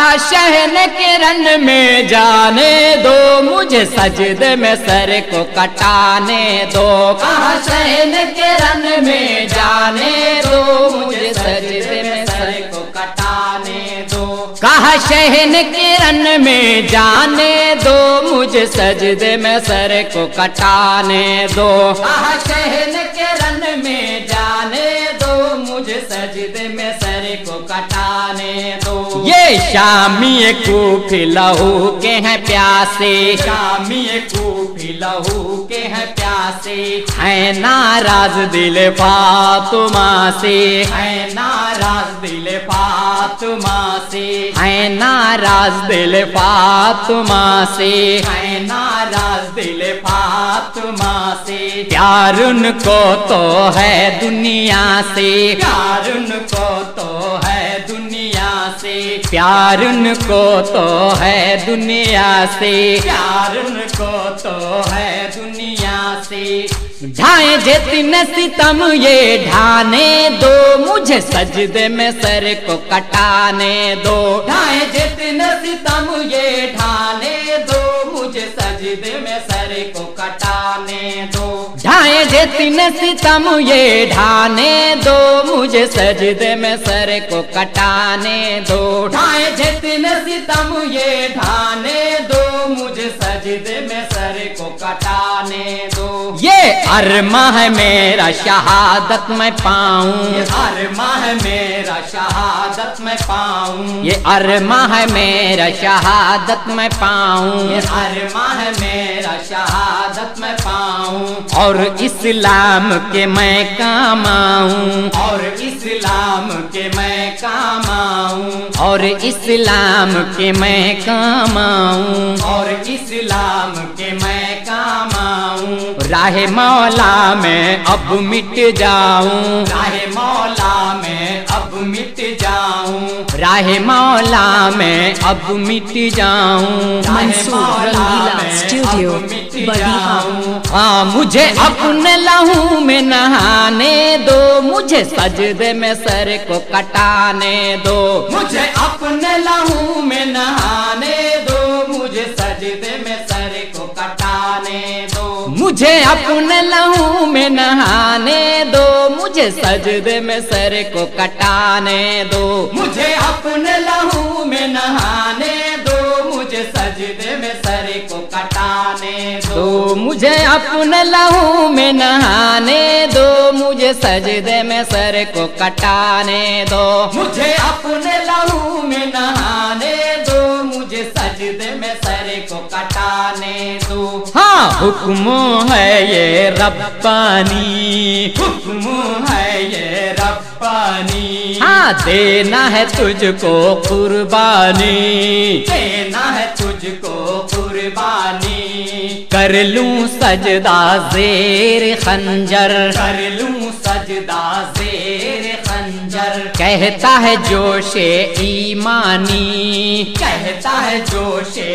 कहा शहन के रन में जाने दो, मुझे सजदे में सर को कटाने दो। कहा शहन के रन में जाने दो, मुझे सजदे में सर को कटाने दो। कहा शहन के रन में जाने दो, मुझे सजदे में सर को कटाने दो। कहा शहन के रन में जाने दो, मुझे सजदे में सर को कटाने दो। ये शामी कूफी लहू के हैं प्यासे, शामी कूफी लहू के हैं प्यासे, है नाराज दिल फातिमा से, है नाराज दिल फातिमा से, है नाराज दिल फातिमा से, है नाराज दिल फातिमा से। प्यार उनको तो है दुनिया से, प्यार उनको तो है दुनिया से, प्यार उनको तो है दुनिया से, प्यार उनको तो है दुनिया से। ढाए जितने सितम ये ढाने दो, मुझे सजदे में सर को कटाने दो। ढाए जितने सितम ये ढाने दो, मुझे सजदे में सर को कटाने दो। ढाए जितने सितम ये ढाने दो, मुझे सजदे में सर को कटाने दो। ढाए जितने सितम ये ढाने दो, मुझे सजदे में सर को कटाने दो। ये अरमा है मेरा शहादत मैं पाऊं, ये अरमा है मेरा शहादत मैं पाऊं, ये अरमा है मेरा शहादत मैं पाऊं, ये अरमा है मेरा शहादत मैं पाऊं। और इस्लाम के मैं काम आऊं, और इस्लाम के मैं काम आऊं, और इस्लाम के मैं काम आऊं, और इस्लाम के मैं काम आऊं। राहे मौला में अब मिट जाऊं, राहे मौला में अब मिट जाऊं, राहे मौला में अब मिट जाऊं। मंसूर रंगीला स्टूडियो बड़िया। हाँ मुझे अपने लहू में नहाने दो, मुझे सजदे में सर को कटाने दो। मुझे अपने लहू में नहाने दो, मुझे सजदे में सर को कटाने दो। मुझे अपने लहू में नहाने दो, मुझे सजदे में सर को कटाने दो। मुझे अपने लहू में नहाने दो, मुझे सजदे में सर को कटाने दो। मुझे अपने लहू में नहाने दो, मुझे सजदे में सर को कटाने दो। मुझे अपने लहू में नहाने दो, मुझे सजदे में सर को कटाने दो। हाँ हुक्म है ये रब्बानी, हुक्म है ये रब्बानी। हाँ देना है तुझको कुर्बानी, देना है तुझको कुर्बानी। कर लूं सजदा ज़ेर खंजर, कर लूं सजदा ज़ेर खंजर। कहता है जोशे ईमानी, कहता है जोशे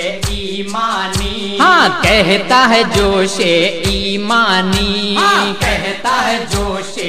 ईमानी। हाँ कहता है जोशे ईमानी, हाँ कहता है जोशे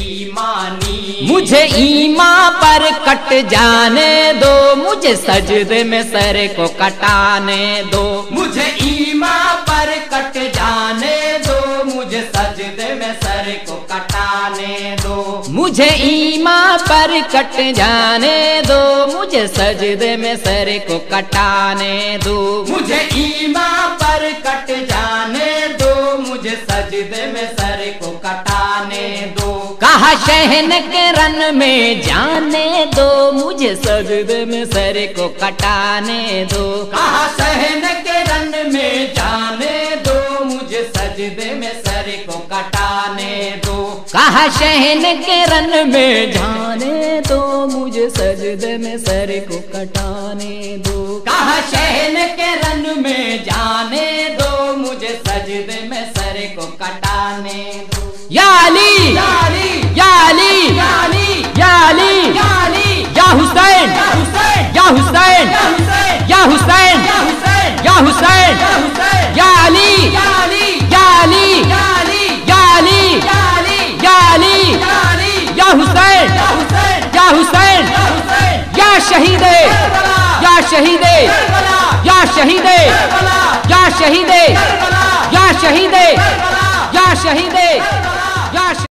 ईमानी। मुझे ईमा पर कट जाने दो, मुझे सजदे में सर को कटाने दो। मुझे ईमा पर कट जाने दो, मुझे सजदे में सर को कटाने दो। मुझे ईमा पर कट जाने दो, मुझे सजदे में सर को कटाने दो। मुझे ईमा पर कट जाने दो, मुझे सजदे में सर को कटाने दो। कहा शहन के रन में जाने दो, मुझे सजदे में सर को कटाने दो। कहा शहन के रन में जाने दो, मुझे सजदे में सर को कटाने दो। कहा शहन के रन में जाने दो, मुझे सजदे में सर को कटाने दो। कहा शहन के रन में जाने दो, मुझे सजदे में सर को कटाने दो। या अली या अली या अली या अली या अली या अली या हुसैन या हुसैन या हुसैन या हुसैन या हुसैन या हुसैन या अली या अली या अली या अली या अली या अली या हुसैन या हुसैन या शहीद या शहीदे, या शहीदे, या शहीदे, या शहीदे, या शहीदे, या